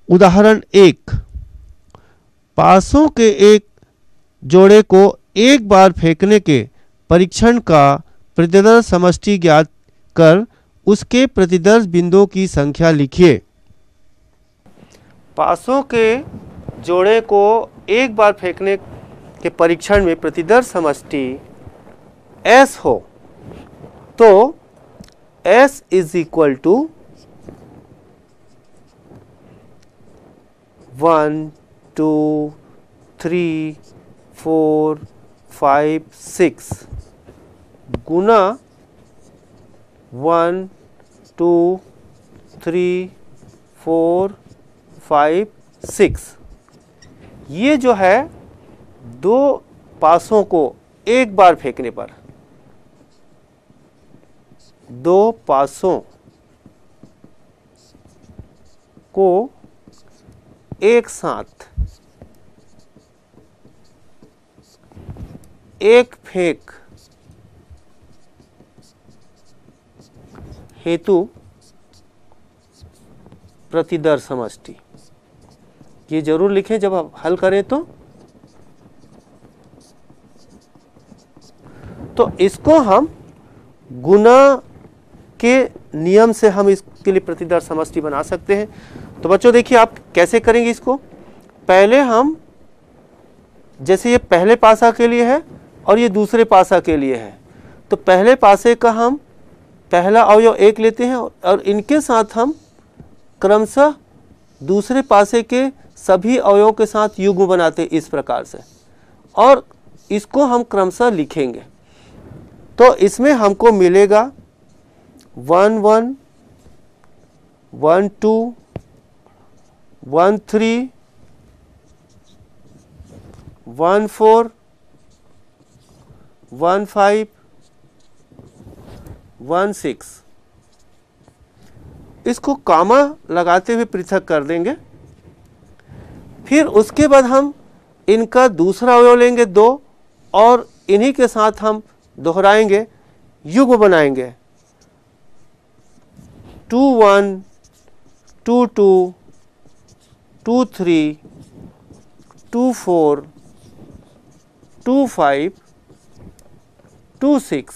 उदाहरण 1, पासों के एक जोड़े को एक बार फेंकने के परीक्षण का प्रतिदर्श समष्टि ज्ञात कर उसके प्रतिदर्श बिंदुओं की संख्या लिखिए। पासों के जोड़े को एक बार फेंकने के परीक्षण में प्रतिदर्श समष्टि S हो तो S इज इक्वल टू 1 2 3 4 5 6 गुना 1 2 3 4 5 6। ये जो है दो पासों को एक बार फेंकने पर, दो पासों को एक साथ एक फेंक हेतु प्रतिदर्श समष्टि। ये जरूर लिखें जब आप हल करें तो इसको हम गुना के नियम से हम इसके लिए प्रतिदर्श समष्टि बना सकते हैं। तो बच्चों देखिए आप कैसे करेंगे इसको। पहले हम, जैसे ये पहले पासा के लिए है और ये दूसरे पासा के लिए है, तो पहले पासे का हम पहला अवयव 1 लेते हैं और इनके साथ हम क्रमशः दूसरे पासे के सभी अवयवों के साथ युग्म बनाते इस प्रकार से, और इसको हम क्रमशः लिखेंगे। तो इसमें हमको मिलेगा 1 1 1 2 1 3 1 4 1 5 1 6। इसको कामा लगाते हुए पृथक कर देंगे। फिर उसके बाद हम इनका दूसरा अवयव लेंगे 2 और इन्हीं के साथ हम दोहराएंगे, युग्म बनाएंगे 2 1 2 2 2 3 2 4 2 5 2 6।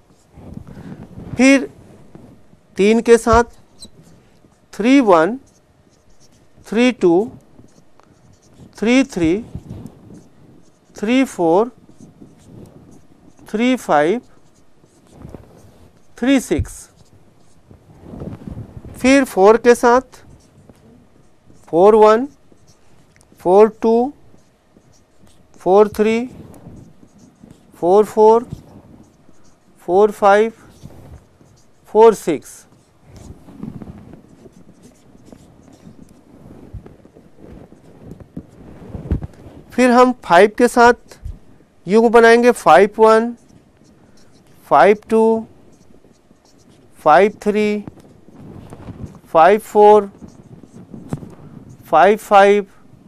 फिर 3 के साथ 3 1 3 2 3 3 3 4 3 5 3 6। फिर 4 के साथ 4 1 4 2 4 3 4 4 4 5 4 6। फिर हम 5 के साथ युग्म बनाएंगे 5 1 5 2 5 3 5 4 5 5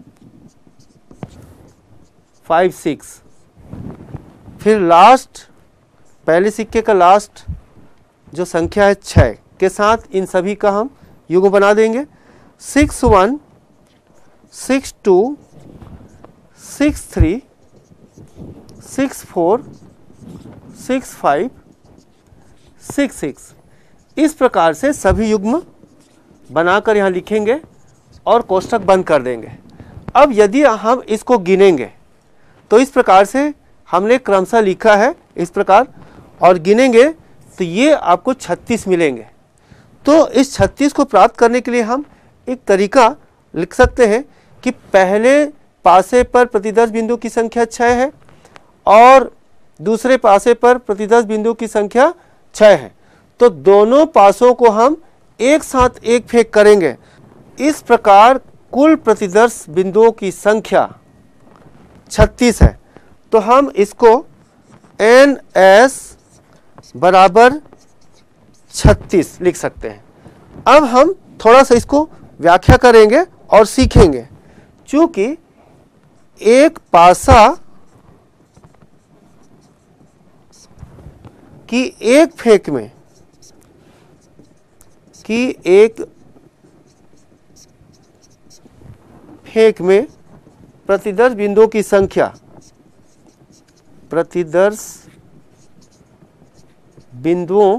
5 6। फिर लास्ट, पहले सिक्के का लास्ट जो संख्या है 6 के साथ इन सभी का हम युग्म बना देंगे 6 1 6 2 6 3 6 4 6 5 6 6। इस प्रकार से सभी युग्म बनाकर यहाँ लिखेंगे और कोष्ठक बंद कर देंगे। अब यदि हम इसको गिनेंगे तो इस प्रकार से हमने क्रमशः लिखा है इस प्रकार, और गिनेंगे तो ये आपको 36 मिलेंगे। तो इस 36 को प्राप्त करने के लिए हम एक तरीका लिख सकते हैं कि पहले पासे पर प्रतिदर्श बिंदु की संख्या 6 है और दूसरे पासे पर प्रतिदर्श बिंदु की संख्या 6 है, तो दोनों पासों को हम एक साथ एक फेंक करेंगे। इस प्रकार कुल प्रतिदर्श बिंदुओं की संख्या 36 है। तो हम इसको NS बराबर 36 लिख सकते हैं। अब हम थोड़ा सा इसको व्याख्या करेंगे और सीखेंगे। चूंकि एक पासा की एक फेंक में फेंक में प्रतिदर्श बिंदुओं की संख्या, प्रतिदर्श बिंदुओं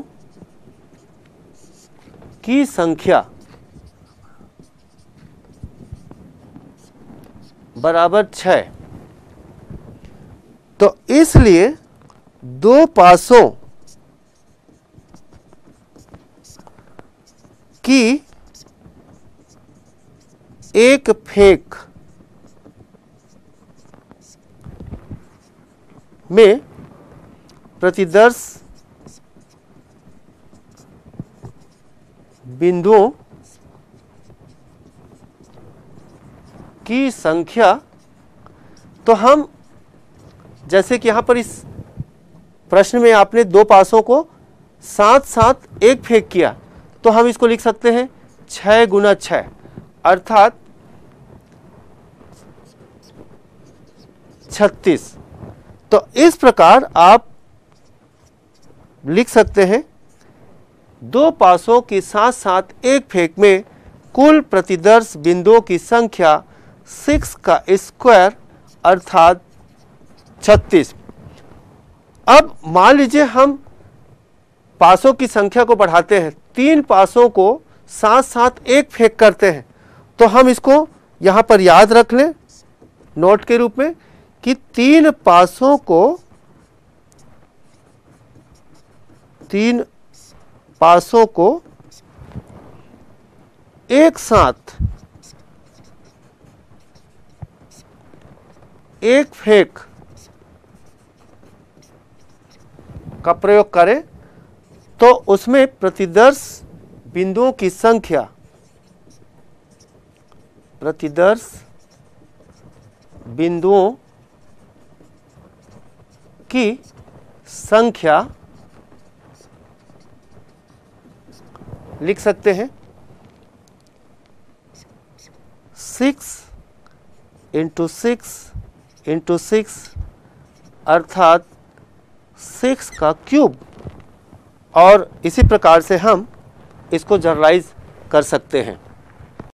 की संख्या बराबर 6। तो इसलिए दो पासों की एक फेंक में प्रतिदर्श बिंदुओं की संख्या, तो हम जैसे कि यहाँ पर इस प्रश्न में आपने दो पासों को साथ साथ एक फेंक किया, तो हम इसको लिख सकते हैं 6 गुना 6, अर्थात 36। तो इस प्रकार आप लिख सकते हैं दो पासों के साथ साथ एक फेंक में कुल प्रतिदर्श बिंदुओं की संख्या 6 का स्क्वायर अर्थात 36। अब मान लीजिए हम पासों की संख्या को बढ़ाते हैं, 3 पासों को साथ साथ एक फेंक करते हैं, तो हम इसको यहाँ पर याद रख लें नोट के रूप में कि 3 पासों को एक साथ एक फेंक का प्रयोग करें तो उसमें प्रतिदर्श बिंदुओं की संख्या, प्रतिदर्श बिंदुओं की संख्या लिख सकते हैं 6 × 6 × 6 अर्थात 6 का क्यूब। और इसी प्रकार से हम इसको जनरलाइज कर सकते हैं।